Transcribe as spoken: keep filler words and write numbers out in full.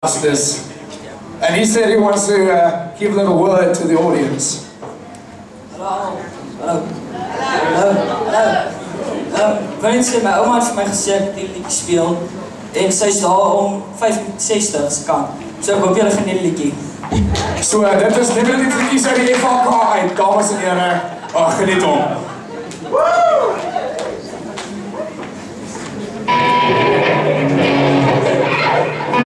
this. And he said he wants to uh, give a little word to the audience. Hallo, hallo, hallo, hallo. Um, Mensen, mijn oma heeft voor mij gezegd die liedje speelt. En zij is al om vyfenzestig se kant. So ek hoop julle geniet die liedjie. So, dit is definitief liedjies uit die F H K uit, dames en here. Ag, geniet hom.